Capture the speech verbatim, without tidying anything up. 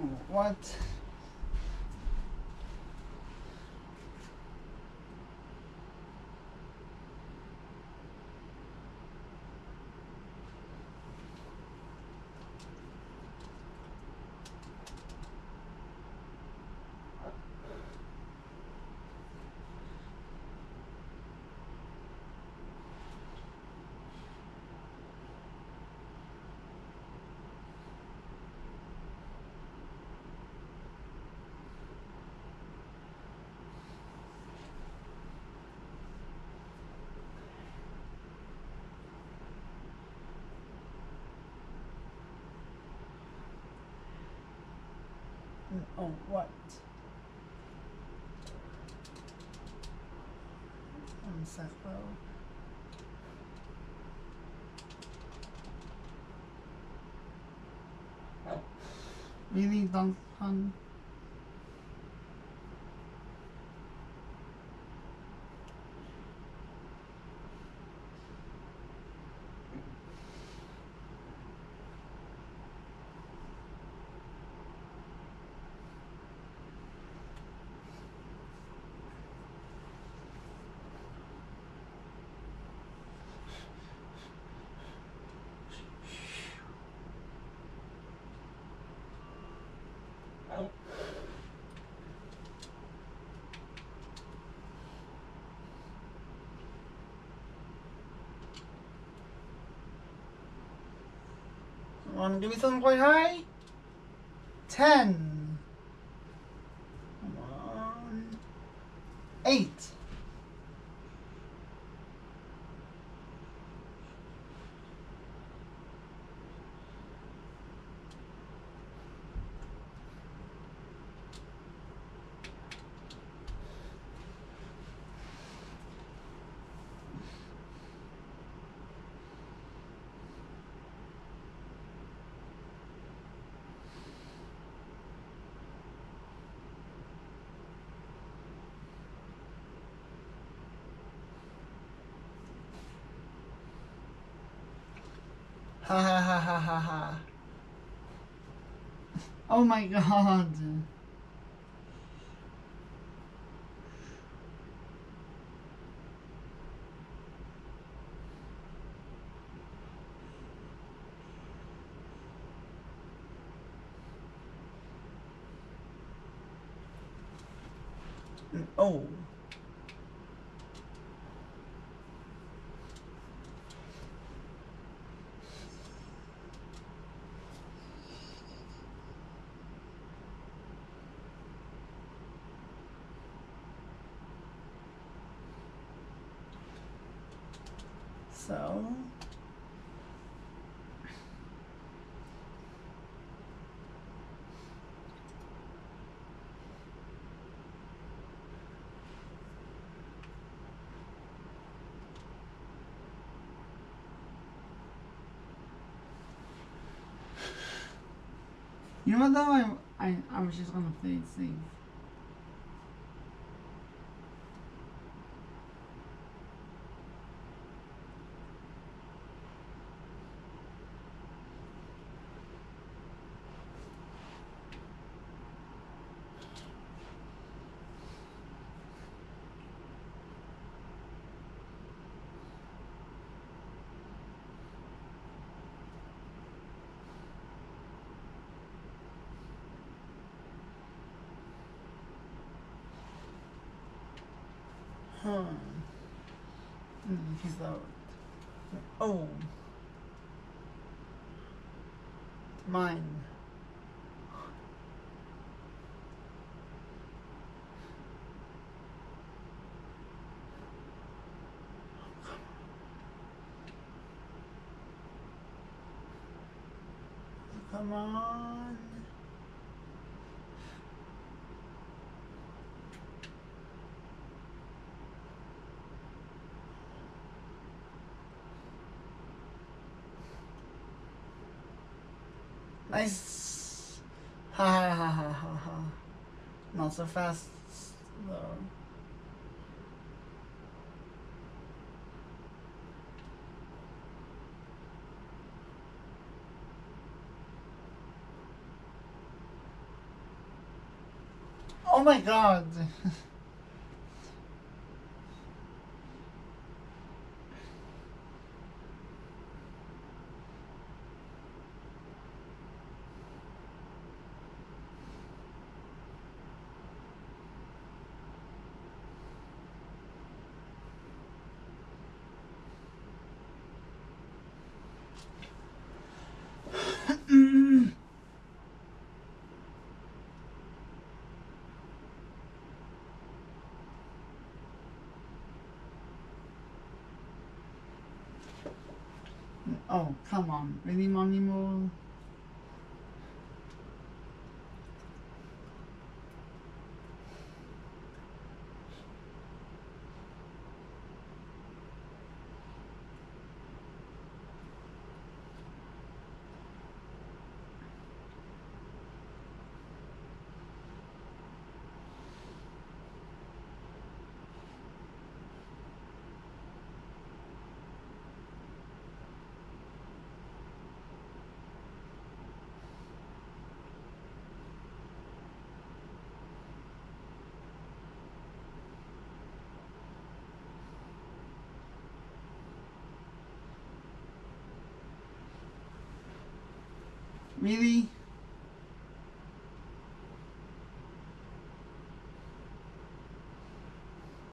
Oh, what? Oh, what? One sec, though. Really, Duncan? Come on, give me something quite high. Ten. Come on. Eight. Ha ha ha ha ha ha. Oh my god. Oh. So. You know what though? I, I, I was just gonna play it safe. Huh. Mm, he's out. Oh. Mine. Come on. Nice. Ha ha ha ha ha ha. Not so fast though. Oh my god. Oh, come on. Really, Mommy Mo? Really?